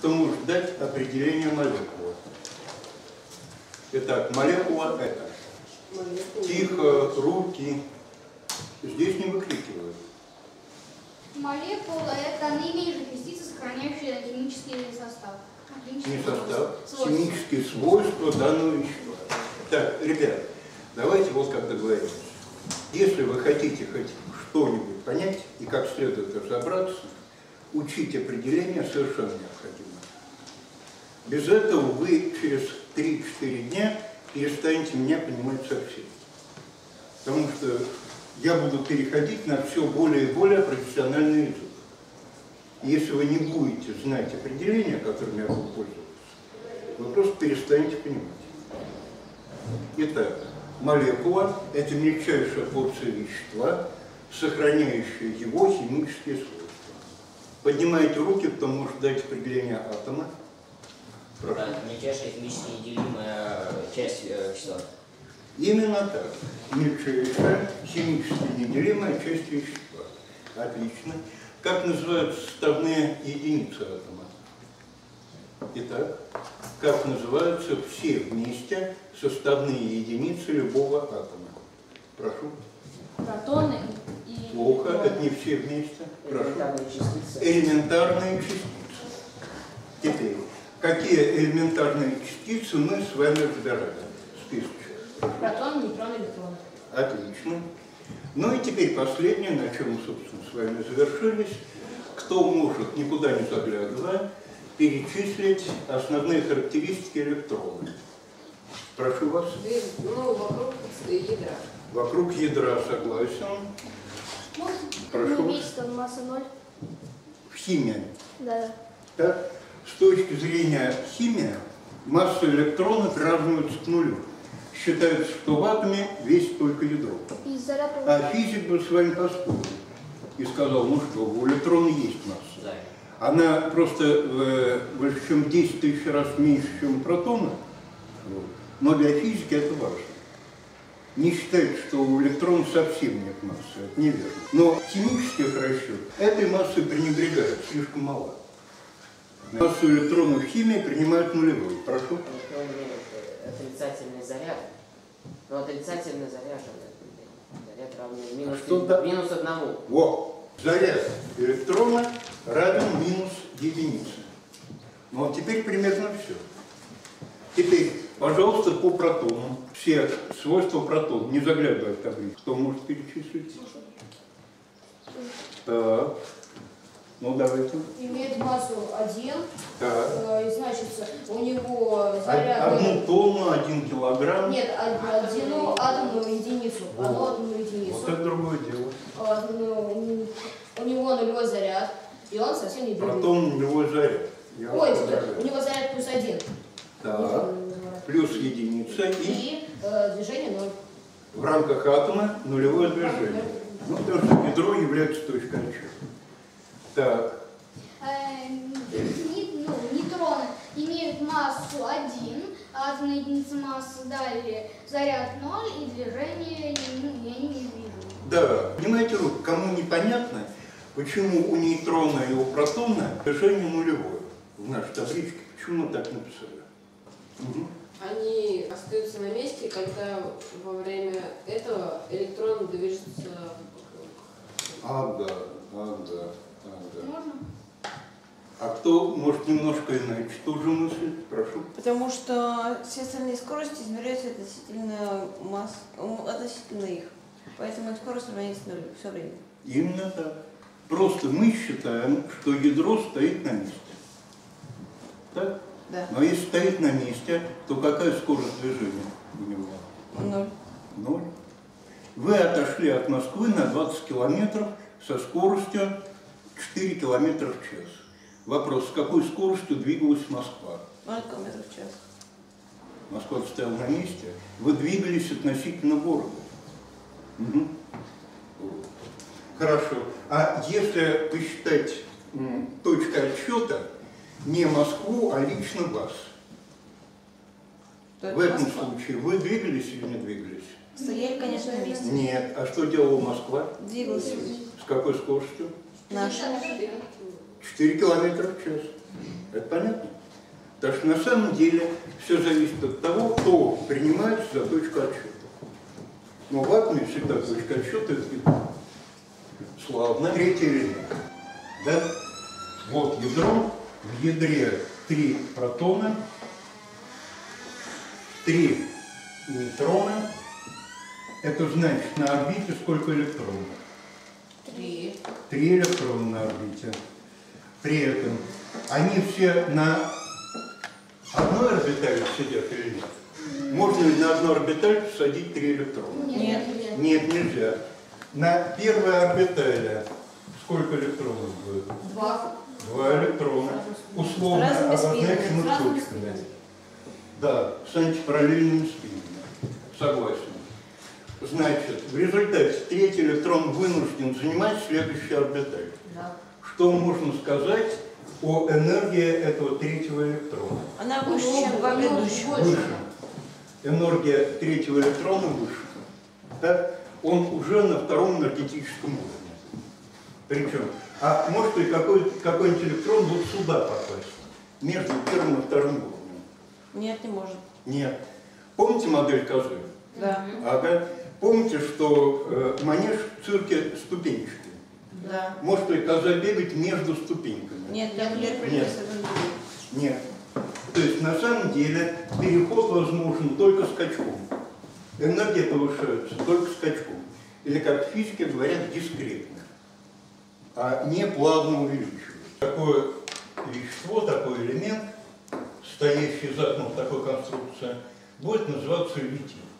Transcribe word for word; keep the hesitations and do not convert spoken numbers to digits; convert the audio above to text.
кто может дать определение молекулы? Итак, молекула это. Тихо, руки. Здесь не выкрикивают. Молекула – это наименьшая частица, сохраняющая химический состав. Не состав, химические свойства данного вещества. Так, ребят, давайте вот как договорились. Если вы хотите хоть что-нибудь понять и как следует разобраться, учить определение совершенно необходимо. Без этого вы через три-четыре дня перестанете меня понимать совсем. Потому что я буду переходить на все более и более профессиональный язык. Если вы не будете знать определения, которыми я буду пользоваться, вы просто перестанете понимать. Итак, молекула – это мельчайшая порция вещества, сохраняющая его химические свойства. Поднимайте руки, кто может дать определение атома. Да, мельчайшая химически неделимая часть э, вещества. Именно так. Мельчайшая химически неделимая часть вещества. Отлично. Как называются составные единицы атома? Итак, как называются все вместе составные единицы любого атома? Прошу. Протоны и... Плохо, это не все вместе. Прошу. Элементарные частицы. Элементарные частицы. Теперь, какие элементарные частицы мы с вами разбирали? Списочек. Протон, нейтрон, электрон. Отлично. Ну и теперь последнее, на чем мы, собственно, с вами завершились. Кто может, никуда не заглядывая, перечислить основные характеристики электрона? Прошу вас. Ну, вокруг ядра. Вокруг ядра согласен. Прошу. Ну, весит он масса ноль. В химии. Да. Так? С точки зрения химии, масса электрона приравнивается к нулю. Считается, что в атоме весит только ядро. И заряд... А физик бы с вами поспорил и сказал, ну что, у электрона есть масса. Да. Она просто э, больше, чем десять тысяч раз меньше, чем у протона. Вот. Но для физики это важно. Не считать, что у электрона совсем нет массы, это неверно. Но химических расчетов этой массой пренебрегают, слишком мало. Массу электронов в химии принимают нулевой. Прошу. Отрицательный заряд. Но отрицательно заряженный. Заряд равен минус, Что да? минус одному. Во! Заряд электрона равен минус единице. Ну а теперь примерно все. Теперь, пожалуйста, по протонам. Все свойства протона. Не заглядывая в таблицу. Кто может перечислить? Так. Ну давайте. Имеет массу один, Так. э, и значит, у него заряд... Одну тонну, один килограмм. Нет, одну атомную единицу. Одну атомную единицу. Вот это другое дело. А, ну, у него нулевой заряд, и он совсем не двигается. Протон нулевой заряд. Я Ой, вас у поздравляю. него заряд плюс один. Так. Плюс единица и И э, движение ноль. в рамках атома нулевое движение. Ну, потому что ядро является точкой отсчета. Так. Э, не- ну, нейтроны имеют массу один, атомная единица массы, далее заряд ноль и движение ну, я не вижу. Да. Понимаете, вот, кому непонятно, почему у нейтрона и у протона движение нулевое в нашей табличке, почему мы так написали? Угу. Они остаются на месте, когда во время этого электрон движется вокруг. Ага, ага, ага. Можно? А кто может немножко иначе тоже мыслить? Прошу. Потому что все остальные скорости измеряются относительно масс, относительно их. Поэтому их скорость равняется нулю все время. Именно так. Просто мы считаем, что ядро стоит на месте. Так? Да. Но если стоит на месте, то какая скорость движения у него? Ноль. Ноль. Вы отошли от Москвы на двадцать километров со скоростью четыре километра в час. Вопрос, с какой скоростью двигалась Москва? ноль километров в час. Москва стояла на месте. Вы двигались относительно города. Угу. Хорошо. А если посчитать м, точкой отсчета не Москву, а лично вас, То в это этом Москва. случае вы двигались или не двигались? Стояли, конечно, на месте. Нет. А что делала Москва? Двигался. С какой скоростью? Наша. четыре километра в час. Это понятно? Потому что на самом деле все зависит от того, кто принимается за точку отсчета. Но в атоме всегда точка отсчета — это ядро. Славно. Третий элемент. Да? Вот ядро. В ядре три протона, три нейтрона. Это значит, на орбите сколько электронов? Три. Три электрона на орбите. При этом они все на одной орбитали сидят или нет? Можно ли на одну орбиталь посадить три электрона? Нет. Нет, нельзя. На первой орбитали сколько электронов будет? Два. Два электрона. Условно С разными спинами, обозначены с разными точками. Да, с антипараллельными спинами. Согласен. Значит, в результате третий электрон вынужден занимать следующую орбиталь. Да. Что можно сказать о энергии этого третьего электрона? Она выше, Ну, чем два ну, предыдущих. больше. Выше. Энергия третьего электрона выше. Да? Он уже на втором энергетическом уровне. Причем, а может ли какой-нибудь какой электрон вот сюда попасть? Между первым и вторым уровнем? Нет, не может. Нет. Помните модель козы? Да. Ага. Помните, что э, манеж в цирке ступенчатый? Да. Может ли коза бегать между ступеньками? Нет, я Нет. Нет. Нет. То есть на самом деле переход возможен только скачком. Энергия повышается только скачком. Или, как физики говорят, дискретно, а не плавно увеличивается. Такое вещество, такой элемент, стоящий за окном такой конструкции, будет называться литий.